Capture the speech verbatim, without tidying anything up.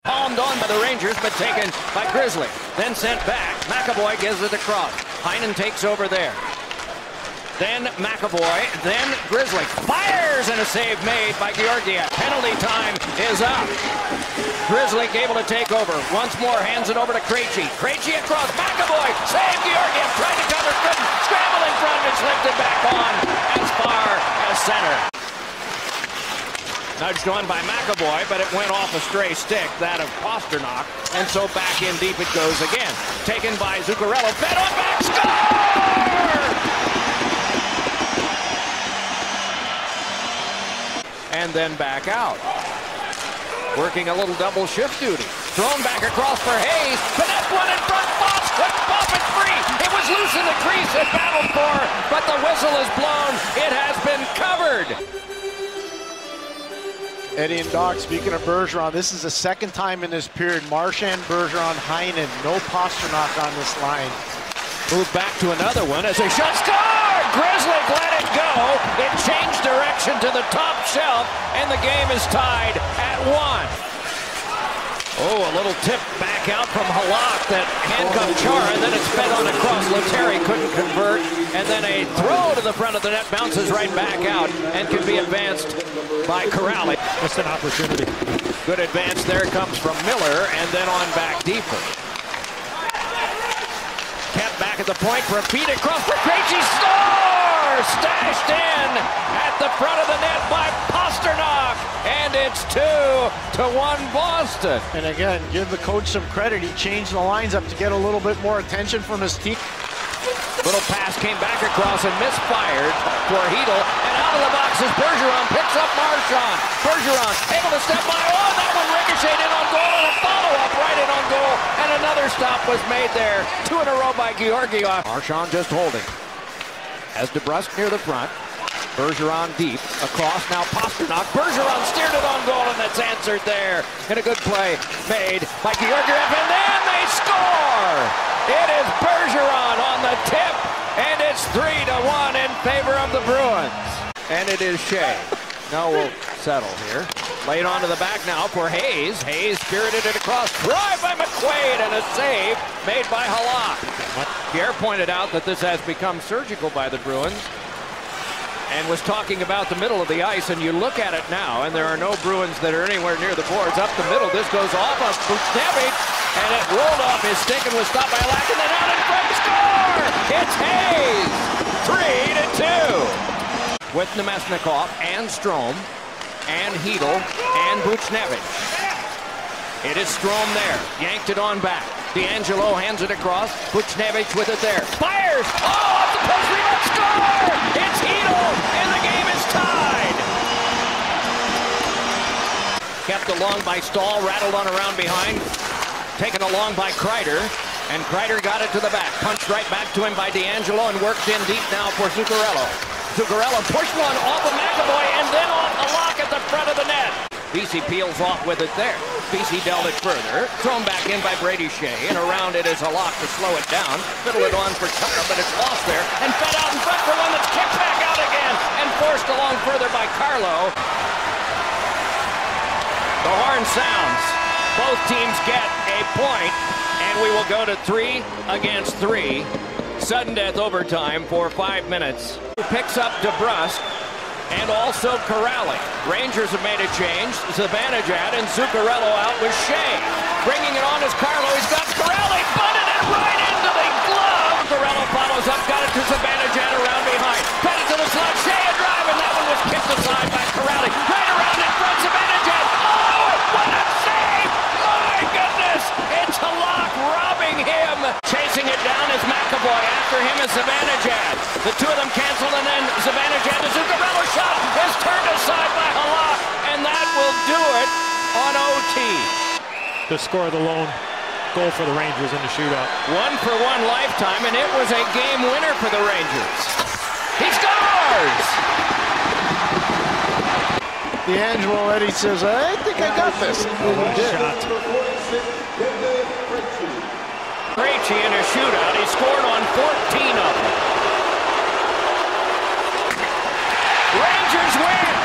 Palmed on by the Rangers, but taken by Grizzly. Then sent back. McAvoy gives it across. Heinen takes over there. Then McAvoy, then Grizzly. Fires, and a save made by Georgiev. Penalty time is up. Grizzly able to take over. Once more, hands it over to Krejci. Krejci across. McAvoy, save Georgiev. Tried to cover, couldn't. Scramble in front, it's lifted back on as far as center. Nudged on by McAvoy, but it went off a stray stick, that of Pastrnak, and so back in deep it goes again. Taken by Zuccarello, fed on back, score! And then back out. Working a little double shift duty. Thrown back across for Hayes, finesse one in front, Fox couldn't pop it free. It was loose in the crease at battled for, but the whistle is blown. It has been covered. Eddie and Doc, speaking of Bergeron, this is the second time in this period. Marchand, Bergeron, Heinen, no Pastrnak on this line. Move back to another one as a shot score! Grizzly let it go. It changed direction to the top shelf, and the game is tied at one. Oh, a little tip back out from Halak that handcuffed Chara, and then it's fed on across. Lettieri couldn't convert, and then a throw to the front of the net, bounces right back out, and can be advanced by Corrali. Just an opportunity. Good advance there comes from Miller, and then on back deeper. Kept back at the point for a feed across for Krejci. Score! Stashed in at the front of the net by Pastrnak, and it's two to one Boston. And again, give the coach some credit. He changed the lines up to get a little bit more attention from his team. Little pass came back across and misfired for Hedl, and out of the box is Bergeron, picks up Marchand. Bergeron able to step by. Oh, that one ricocheted in on goal, and a follow-up right in on goal, and another stop was made there. Two in a row by Georgiev. Marchand just holding. As DeBrusk near the front. Bergeron deep, across, now Pastrnak. Bergeron steered it on goal, and that's answered there. And a good play made by Georgiev, and then they score! It is Bergeron on the tip, and it's three to one in favor of the Bruins. And it is Shea. Now we'll settle here. Laid onto the back now for Hayes. Hayes spirited it across. Drive by McQuaid, and a save made by Halak. Pierre pointed out that this has become surgical by the Bruins, and was talking about the middle of the ice, and you look at it now, and there are no Bruins that are anywhere near the boards. Up the middle, this goes off of Buchnevich, and it rolled off his stick and was stopped by Halak, and then out in front, score! It's Hayes, three to two. With Nemesnikov and Strome and Hedl and Buchnevich. It is Strome there, yanked it on back. DeAngelo hands it across, Buchnevich with it there. Fires! Oh, off the post, rebound, score! It's Hedl, and the game is tied! Kept along by Stahl, rattled on around behind. Taken along by Kreider, and Kreider got it to the back. Punched right back to him by DeAngelo, and worked in deep now for Zuccarello. Zuccarello pushed one off of McAvoy, and then off a lock at the front of the net. B C peels off with it there. B C dealt it further. Thrown back in by Brady Shea, and around it is Halak to slow it down. Fiddle it on for Chara, but it's lost there. And fed out in front for one that's kicked back out again, and forced along further by Carlo. The horn sounds. Both teams get a point, and we will go to three against three. Sudden death overtime for five minutes. Picks up DeBrusk and also Corrali. Rangers have made a change. Zibanejad and Zuccarello out with Shea. Bringing it on is Carlo. He's got Corrali, bunted it right into the glove. Zuccarello follows up, got it to Zibanejad around behind. Cut it to the slot. Shea a drive, and that one was kicked aside by Corrali. Right around in front, Zibanejad. Oh, what a save! My goodness! It's Halak robbing him. Chasing it down is McAvoy. After him is Zibanejad. The two of them canceled, and then Zibanejad, the Zuccarello shot is turned aside by Halak, and that will do it on O T. To score the lone goal for the Rangers in the shootout. One for one lifetime, and it was a game winner for the Rangers. He scores! DeAngelo, Eddie says, I think I got this. And he did. Krejci in a shootout. He scored on fourteen of them. Rangers win!